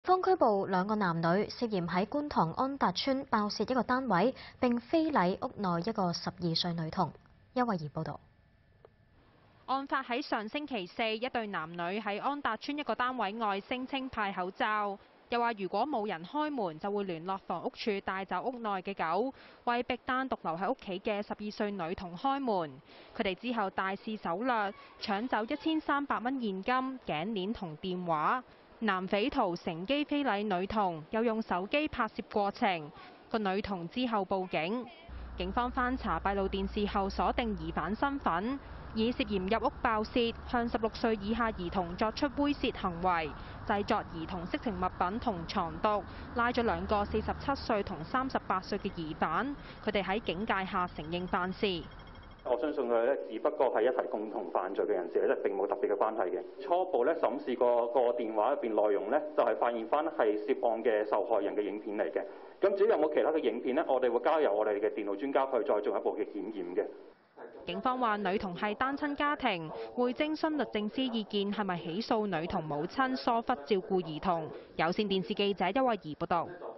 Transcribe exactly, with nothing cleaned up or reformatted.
方拘捕兩個男女，涉嫌喺觀塘安達邨爆竊一個單位，並非禮屋內一個十二歲女童。邱慧儀報導。 案發喺上星期四，一對男女喺安達邨一個單位外聲稱派口罩，又話如果冇人開門，就會聯絡房屋處帶走屋內嘅狗，為逼單獨留喺屋企嘅十二歲女童開門。佢哋之後大肆搜掠，搶走一千三百蚊現金、頸鏈同電話。男匪徒乘機非禮女童，又用手機拍攝過程。個女童之後報警，警方翻查閉路電視後鎖定疑犯身份，以涉嫌入屋爆竊、向十六歲以下兒童作出猥褻行為、製作兒童色情物品同藏毒，拉咗兩個四十七歲同三十八歲嘅疑犯，佢哋喺警戒下承認犯事。 我相信佢咧，只不過係一齊共同犯罪嘅人士咧，並冇特別嘅關係嘅。初步咧審視過個電話入邊內容咧，就係發現翻係涉案嘅受害人嘅影片嚟嘅。咁至於有冇其他嘅影片呢？我哋會交由我哋嘅電腦專家去再進一步嘅檢驗嘅。 警方話女童係單親家庭，會徵詢律政司意見，係咪起訴女童母親疏忽照顧兒童。有線電視記者邱慧儀報導。